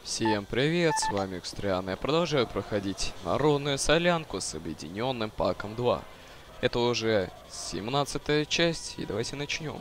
Всем привет, с вами Экстриан. Я продолжаю проходить народную солянку с объединенным паком 2. Это уже 17-я часть, и давайте начнем.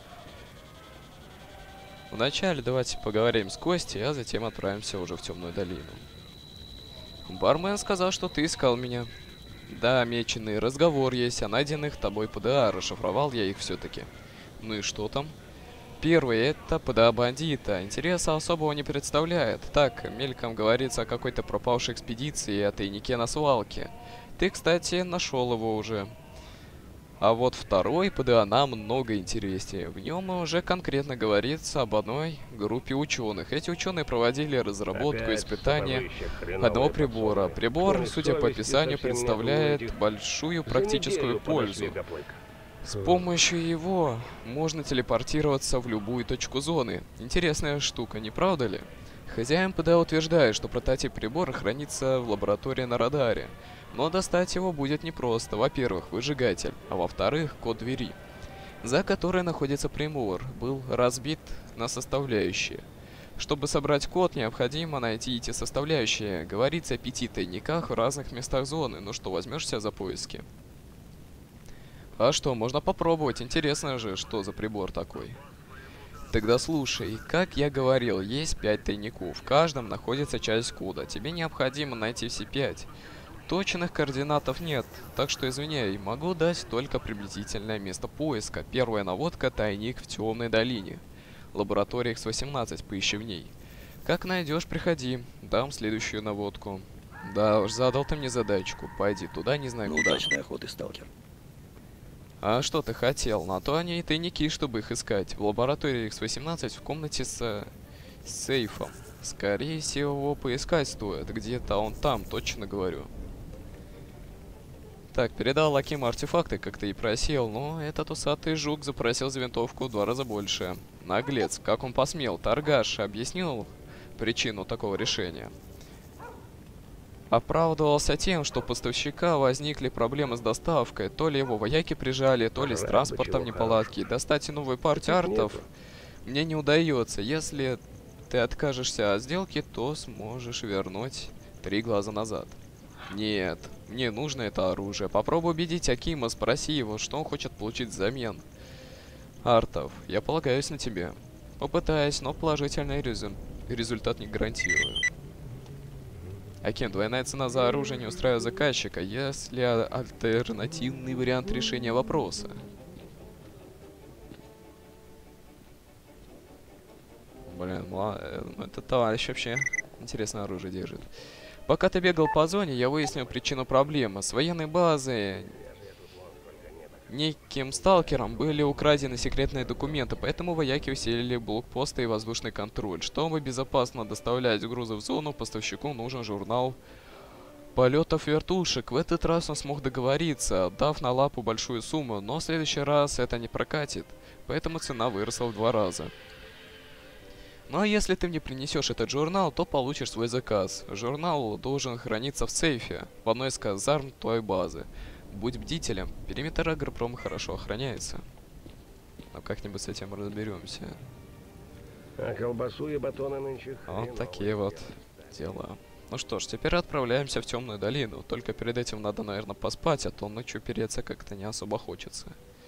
Вначале давайте поговорим с Костей, а затем отправимся уже в Темную долину. Бармен сказал, что ты искал меня. Да, меченый разговор есть о найденных тобой ПДА, расшифровал я их все-таки. Ну и что там? Первый — это ПДА бандита. Интереса особого не представляет. Так, мельком говорится о какой-то пропавшей экспедиции и о тайнике на свалке. Ты, кстати, нашел его уже. А вот второй ПДА намного интереснее. В нем уже конкретно говорится об одной группе ученых. Эти ученые проводили разработку и испытания одного прибора. Прибор, судя по описанию, представляет большую практическую пользу. С помощью его можно телепортироваться в любую точку зоны. Интересная штука, не правда ли? Хозяин ПДА утверждает, что прототип прибора хранится в лаборатории на радаре. Но достать его будет непросто. Во-первых, выжигатель, а во-вторых, код двери, за которой находится прибор, был разбит на составляющие. Чтобы собрать код, необходимо найти эти составляющие. Говорится о 5 тайниках в разных местах зоны. Ну что, возьмешься за поиски? А что, можно попробовать. Интересно же, что за прибор такой. Тогда слушай, как я говорил, есть 5 тайников. В каждом находится часть кода. Тебе необходимо найти все 5. Точных координатов нет, так что извиняй, могу дать только приблизительное место поиска. Первая наводка — тайник в Темной долине. Лаборатория X-18, поищи в ней. Как найдешь, приходи. Дам следующую наводку. Да уж, задал ты мне задачку. Пойди туда, не знаю куда. Удачной охоты, сталкер. А что ты хотел? На то они и тайники, чтобы их искать. В лаборатории X-18 в комнате с сейфом. Скорее всего, поискать стоит. Где-то он там, точно говорю. Так, передал Лакиму артефакты, как ты и просил, но этот усатый жук запросил за винтовку в 2 раза больше. Наглец, как он посмел? Торгаш объяснил причину такого решения? Оправдывался тем, что у поставщика возникли проблемы с доставкой. То ли его вояки прижали, то ли с транспортом неполадки. Достать новую партию артов мне не удается. Если ты откажешься от сделки, то сможешь вернуть 3 глаза назад. Нет, мне нужно это оружие. Попробуй убедить Акима, спроси его, что он хочет получить взамен артов. Я полагаюсь на тебя. Попытаюсь, но положительный результат не гарантирую. Аким, двойная цена за оружие не устраивает заказчика. Есть ли альтернативный вариант решения вопроса? Блин, этот товарищ вообще интересное оружие держит. Пока ты бегал по зоне, я выяснил причину проблемы. С военной базы неким сталкером были украдены секретные документы, поэтому вояки усилили блокпосты и воздушный контроль. Чтобы безопасно доставлять грузы в зону, поставщику нужен журнал полетов вертушек. В этот раз он смог договориться, дав на лапу большую сумму, но в следующий раз это не прокатит, поэтому цена выросла в 2 раза. Ну а если ты мне принесешь этот журнал, то получишь свой заказ. Журнал должен храниться в сейфе в одной из казарм твоей базы. Будь бдителем, периметр агропрома хорошо охраняется. Но как-нибудь с этим разберемся. А колбасу и батоны нынче Вот такие вот дела. Ну что ж, теперь отправляемся в Темную долину. Только перед этим надо, наверное, поспать, а то ночью переться как-то не особо хочется.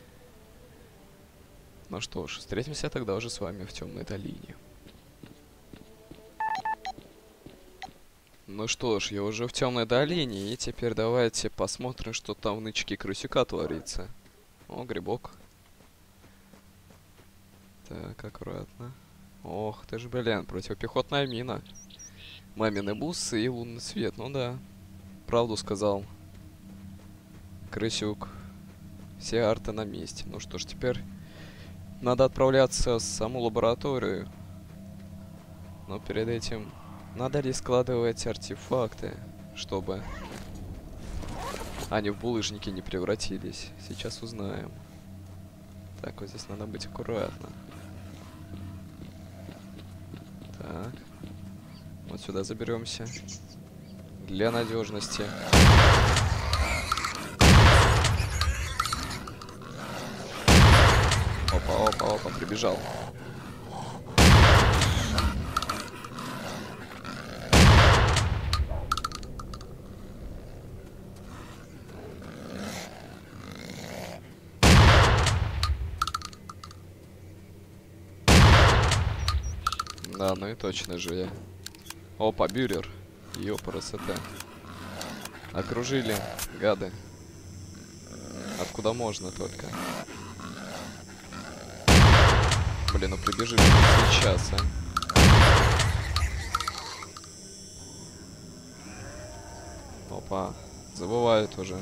Ну что ж, встретимся тогда уже с вами в Темной долине. Ну что ж, я уже в Темной долине, и теперь давайте посмотрим, что там в нычке крысюка творится. О, грибок. Так, аккуратно. Ох ты ж, блин, противопехотная мина. Мамины бусы и лунный свет, ну да. Правду сказал крысюк. Все арты на месте. Ну что ж, теперь надо отправляться в саму лабораторию. Но перед этим... Надо ли складывать артефакты, чтобы они в булыжники не превратились? Сейчас узнаем. Так, вот здесь надо быть аккуратно. Так. Вот сюда заберемся. Для надежности. Опа, опа, опа, прибежал. Да, ну и точно же я. Опа, бюрер. Ёпрст. Окружили, гады. Откуда можно только. Блин, ну прибежит сейчас, а. Опа, забывают уже.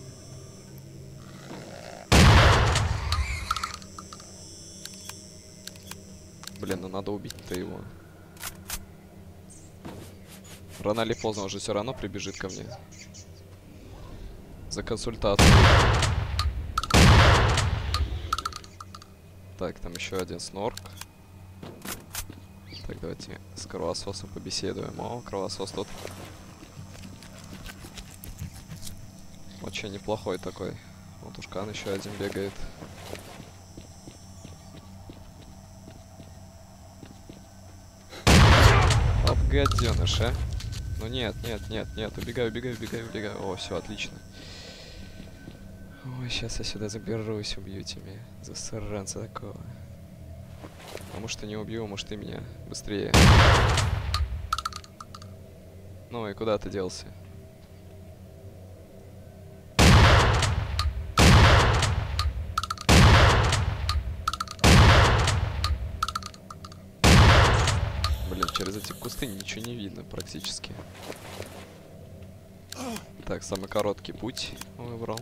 Блин, ну надо убить-то его. Рано или поздно уже все равно прибежит ко мне. За консультацией. Так, там еще один снорк. Так, давайте с кровососом побеседуем. О, кровосос тут. Очень неплохой такой. Вот ушкан еще один бегает. Оп, гаденыш, а? Ну нет, убегаю. О, все, отлично. Ой, сейчас я сюда заберусь, убьете меня. Засранца такого. А может и не убью, может и меня. Быстрее. Ну и куда ты делся? Блин, через эти кусты ничего не видно практически. Так, самый короткий путь выбрал.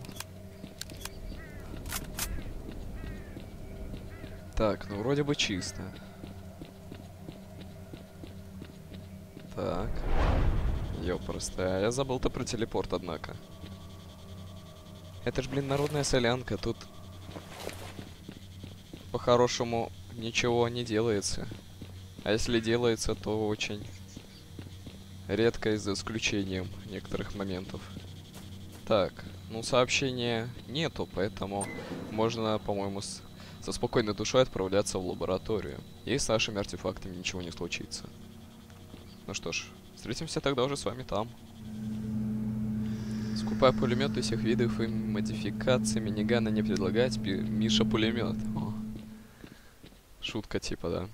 Так, ну вроде бы чисто. Так. Ёпрст, а я забыл-то про телепорт, однако. Это ж, блин, народная солянка, тут по-хорошему ничего не делается. А если делается, то очень редко и за исключением некоторых моментов. Так, ну сообщения нету, поэтому можно, по-моему, со спокойной душой отправляться в лабораторию. И с нашими артефактами ничего не случится. Ну что ж, встретимся тогда уже с вами там. Скупая пулеметы всех видов и модификаций минигана не предлагать. Миша пулемет. О. Шутка типа, да.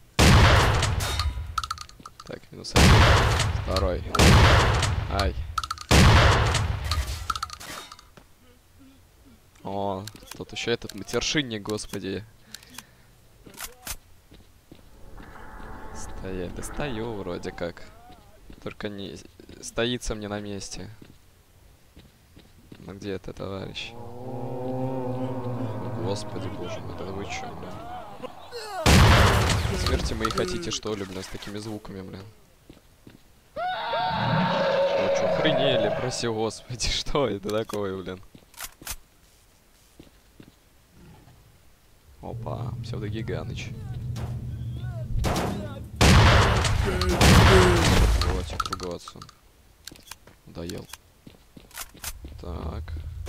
Так, минус один. Второй. Ай. О, тут еще этот матершинник, господи. Стоять, да стою вроде как. Только не стоится мне на месте. Ну где это, товарищ? Господи, боже мой, да вы чё, блин? Смерти мои хотите, что ли, блин, с такими звуками, блин? Вы чё, охренели, проси господи, что это такое, блин? Опа, псевдогиганыч. Давайте отругаться. Доел. Так.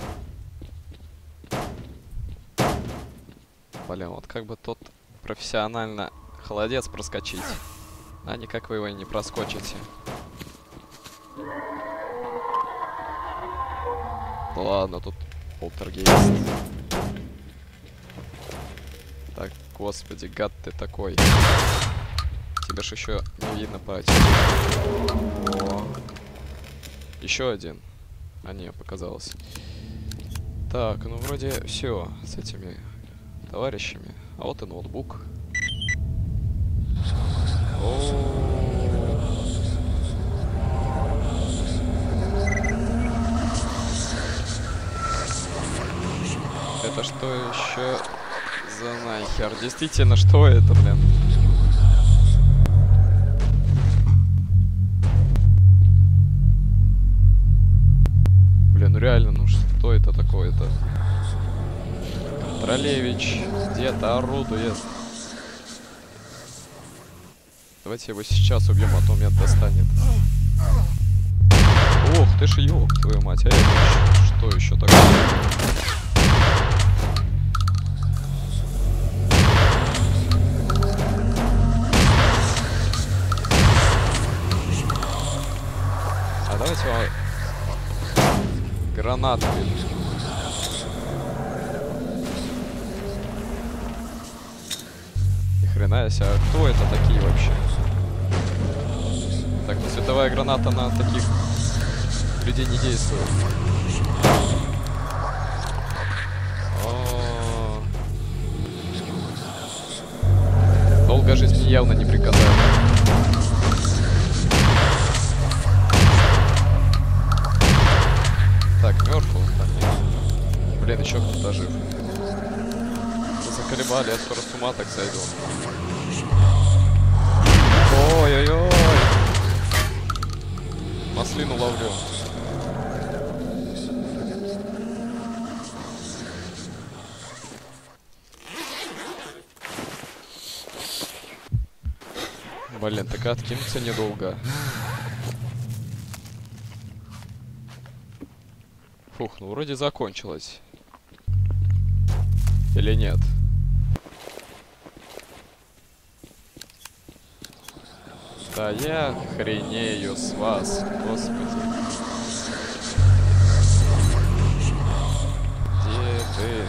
Блин, вот как бы тут профессионально холодец проскочить. А никак вы его и не проскочите. Да ладно, тут полтергейст. Так, господи, гад ты такой. Тебя ж еще не видно по еще один. А не, показалось. Так, ну вроде все с этими товарищами. А вот и ноутбук. Это что еще за нахер? Действительно, что это, блин? Блин, ну реально, ну что это такое-то? Троллевич где-то орудует. Давайте его сейчас убьем, а то меня достанет. Ох, ты ж ёб твою мать, а это что еще такое? А давайте его гранату. Ни хрена себе, а кто это такие вообще? Световая граната на таких людей не действует. О, долго жизнь мне явно не приказали. Так, мертв он там, нет? Блин, еще кто-то жив. Заколебали, я скоро с ума так сойду. Ой-ой-ой. Маслину ловлю. Блин, так и откинуться недолго. Фух, ну вроде закончилось. Или нет? Да я хренею с вас, господи. Где ты?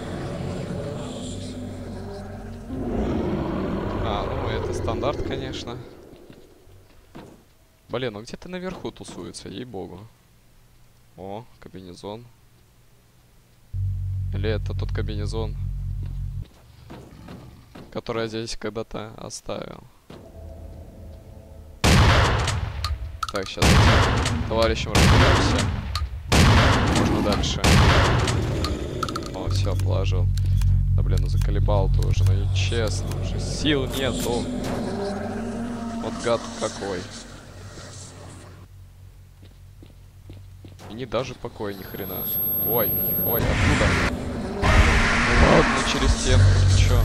А, ну это стандарт, конечно. Блин, ну где-то наверху тусуется, ей-богу. О, комбинезон. Или это тот комбинезон, который я здесь когда-то оставил. Так, сейчас с товарищем разберемся. Можно дальше. О, все, положил. Да блин, ну заколебал тоже, ну и честно, уже сил нету. Вот гад какой. И не даже покой, ни хрена. Ой, ой, откуда? Ну ладно, через стенку, ты чё?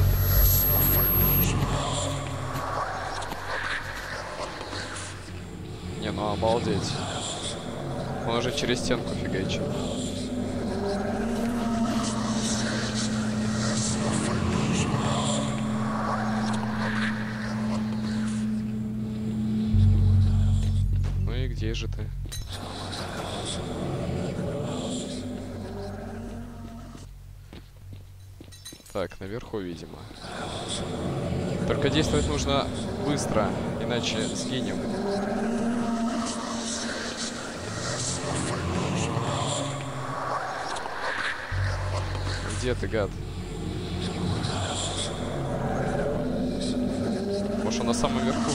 Не, ну обалдеть. Он уже через стенку фигачит. Ну и где же ты? Так, наверху, видимо. Только действовать нужно быстро, иначе сгинем. Где ты, гад? Может, он на самом верху?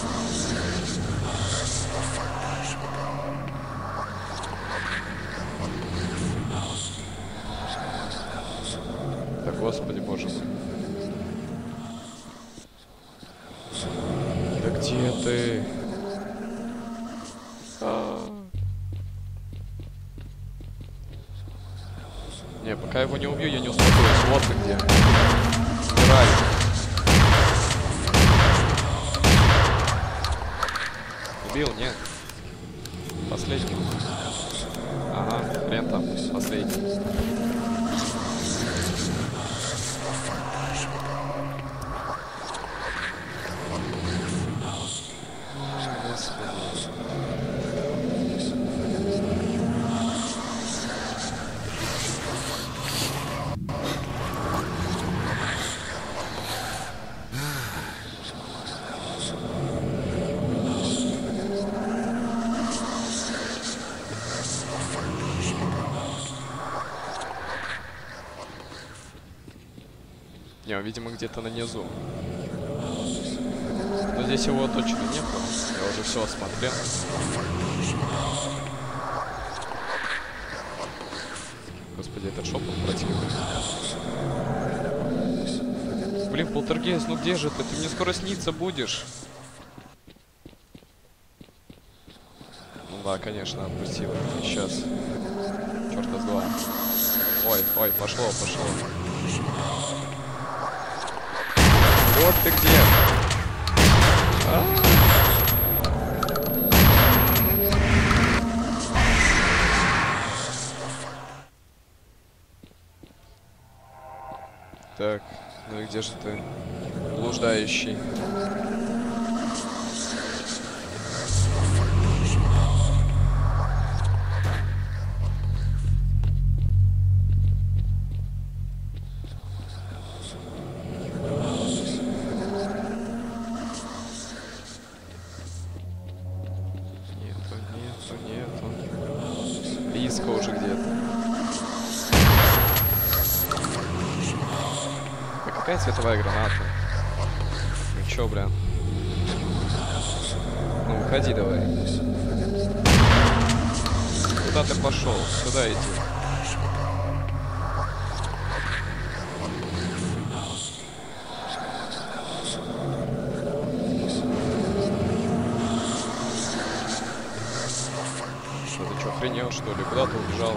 Да господи, боже мой. Да где ты? Не, пока его не убью, я не успокоюсь. Вот ты где. Умирай. Убил? Нет. Последний. Ага, хрен там. Последний. Не, он, видимо, где-то на низу. Но здесь его точно нету. Я уже все осмотрел. Господи, этот шепот противный. Блин, полтергейст, ну где же ты? Ты мне скоро сниться будешь. Ну да, конечно, отпустил. Сейчас. Чёрта с два. Ой, ой, пошло, пошло. Вот ты где. Так, ну и где же ты, блуждающий? близко уже где-то. А какая световая граната? Ну чё, бля? Ну, выходи давай. Куда ты пошел? Сюда иди. Что ты чё, охренел, что ли? Куда ты убежал?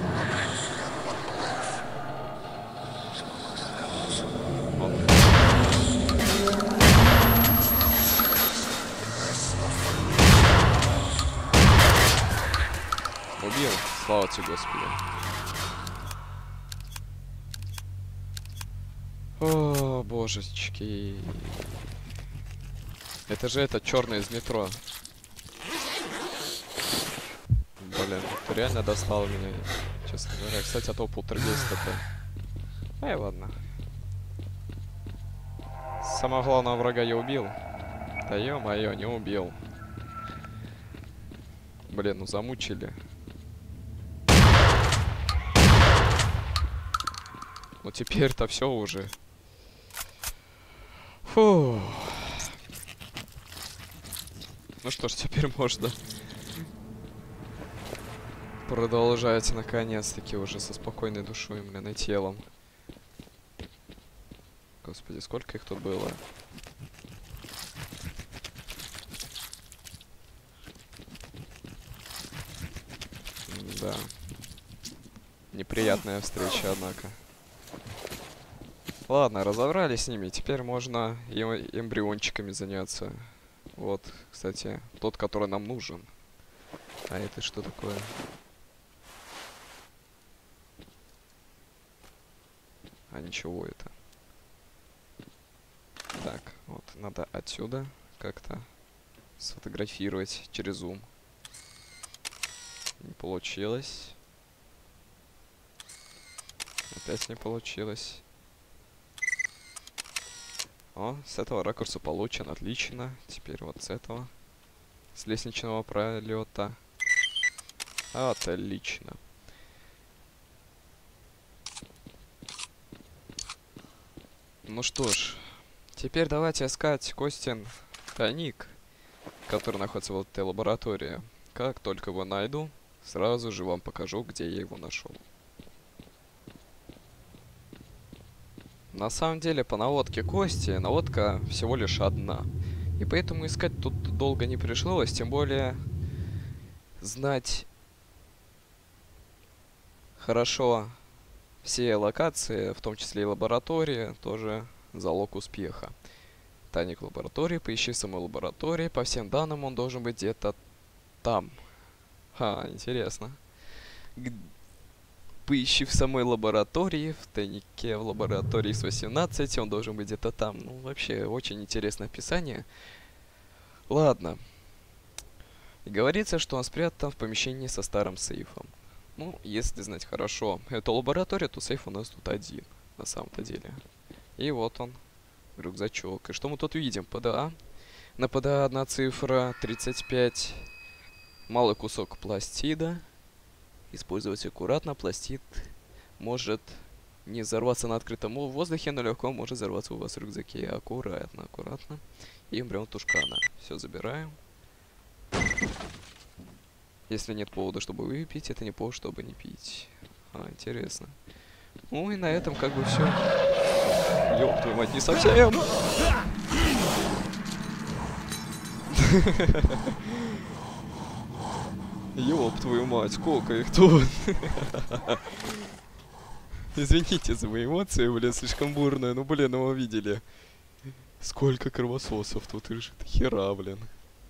Вот. Убил. Слава тебе, Господи. О, божечки. Это же этот черный из метро. Блин, ты реально достал меня, честно говоря. Кстати, а то полтергейст-то. Ай, ладно. Самого главного врага я убил. Да ё-моё, не убил. Блин, ну замучили. Ну теперь-то все уже. Фу. Ну что ж, теперь можно продолжать наконец-таки уже со спокойной душой, блин, и телом. Господи, сколько их тут было? Да. Неприятная встреча, однако. Ладно, разобрались с ними. Теперь можно и эмбриончиками заняться. Вот, кстати, тот, который нам нужен. А это что такое? А ничего это. Так, вот, надо отсюда как-то сфотографировать через зум. Не получилось. Опять не получилось. О, с этого ракурса получен, отлично. Теперь вот с этого. С лестничного пролета. Отлично. Ну что ж, теперь давайте искать Костин тайник, который находится в этой лаборатории. Как только его найду, сразу же вам покажу, где я его нашел. На самом деле, по наводке Кости, наводка всего лишь одна. И поэтому искать тут долго не пришлось, тем более знать хорошо все локации, в том числе и лаборатории, тоже залог успеха. Тайник лаборатории, поищи в самой лаборатории, по всем данным он должен быть где-то там. Ха, интересно. Поищи в самой лаборатории, в тайнике в лаборатории с 18, он должен быть где-то там. Ну, вообще, очень интересное описание. Ладно. И говорится, что он спрятан в помещении со старым сейфом. Ну, если знать хорошо эту лабораторию, то сейф у нас тут один, на самом-то деле. И вот он, рюкзачок. И что мы тут видим? ПДА. На ПДА одна цифра, 35. Малый кусок пластида. Использовать аккуратно, пластид может не взорваться на открытом воздухе, но легко может взорваться у вас в рюкзаке. Аккуратно, аккуратно. И эмбрион тушкана. Все забираем. Если нет повода, чтобы выпить, это не повод, чтобы не пить. Интересно. Ну и на этом как бы все. Ёб твою мать, не совсем. Ёб твою мать, сколько их тут. Извините за мои эмоции, блин, слишком бурные. Ну, блин, вы видели. Сколько кровососов тут лежит. Хера, блин.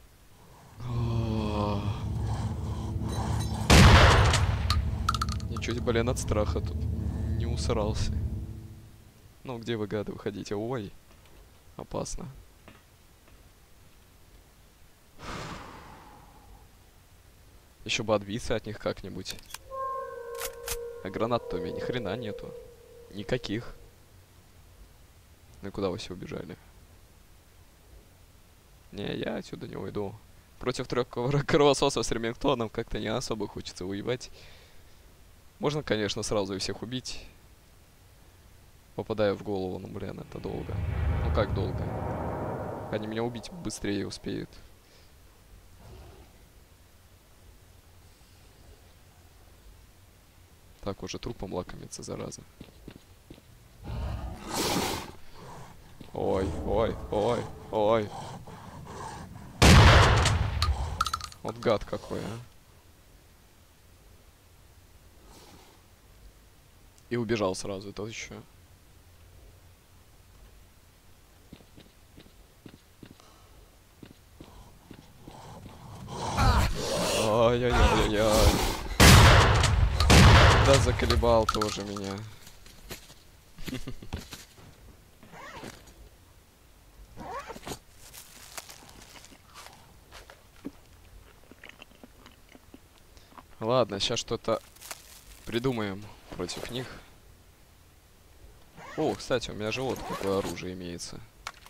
Ничего, блин, от страха тут не усрался. Ну, где вы, гады, выходите? Ой, опасно. Еще бы отбиться от них как-нибудь. А гранат-то у меня ни хрена нету. Никаких. Ну и куда вы все убежали? Не, я отсюда не уйду. Против трех кровососов с Ремингтоном как-то не особо хочется воевать. Можно, конечно, сразу и всех убить. Попадая в голову, ну, блин, это долго. Ну, как долго? Они меня убить быстрее успеют. Так, уже трупом лакомится, зараза. Ой, ой, ой, ой. Вот гад какой, а. И убежал сразу, это еще. Ай-яй-яй-яй-яй. Да заколебал тоже меня. Ладно, сейчас что-то придумаем против них. О, кстати, у меня же вот какое оружие имеется.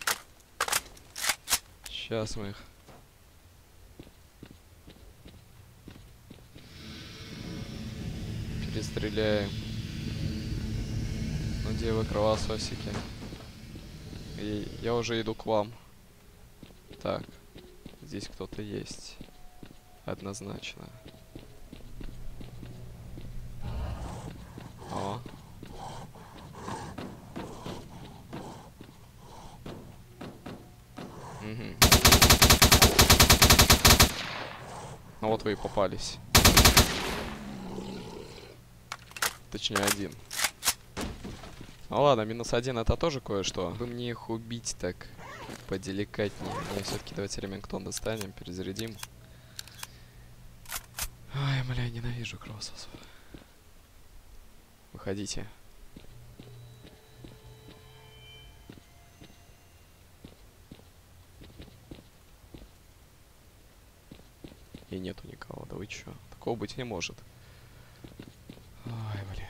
Сейчас мы их... перестреляем. Ну где вы, кровососики? И я уже иду к вам. Так, здесь кто-то есть. Однозначно. О. Угу. Ну вот вы и попались. Точнее, один. Ну ладно, -1 это тоже кое-что. Бы мне их убить так поделикатнее. Мне все-таки давайте ремингтон достанем, перезарядим. Ай, бля, ненавижу кровососов. Выходите. И нету никого, да вы чё? Такого быть не может. Ай, блин.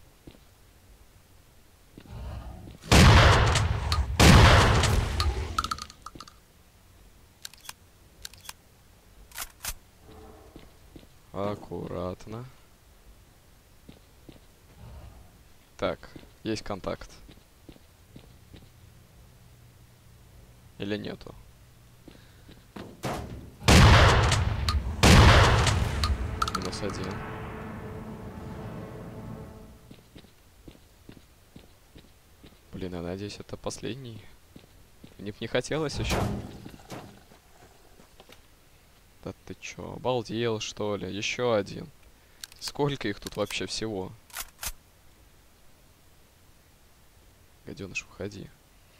Аккуратно. Так, есть контакт. Или нету? -1. Блин, я надеюсь, это последний. Мне б не хотелось еще. Да ты чё, обалдел, что ли? Еще один. Сколько их тут вообще всего? Гаденыш, уходи.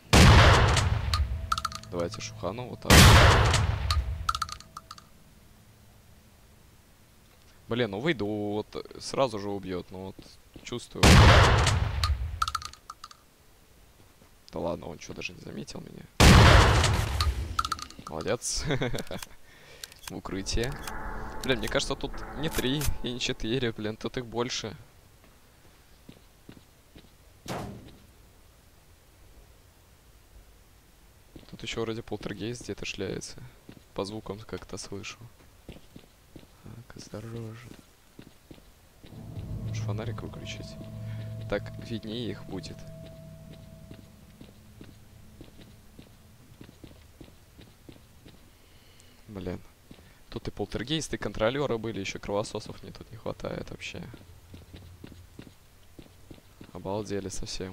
Давайте шухану вот так. Блин, ну выйду, вот сразу же убьет, ну вот чувствую. Да ладно, он что, даже не заметил меня? Молодец. В укрытие. Блин, мне кажется, тут не 3 и не 4, блин, тут их больше. Тут еще вроде полтергейст где-то шляется. По звукам как-то слышу. Так, осторожно. Может, фонарик выключить? Так виднее их будет. Блин. Тут и полтергейсты, и контролеры были, еще кровососов мне тут не хватает вообще. Обалдели совсем.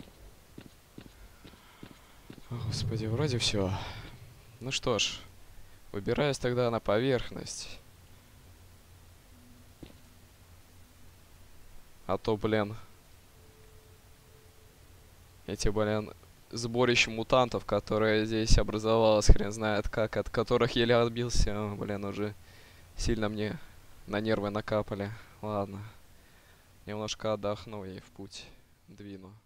О, господи, вроде все. Ну что ж, выбираюсь тогда на поверхность. А то, блин, эти, блин, сборище мутантов, которое здесь образовалось, хрен знает как, от которых еле отбился, блин, уже сильно мне на нервы накапали. Ладно, немножко отдохну и в путь двину.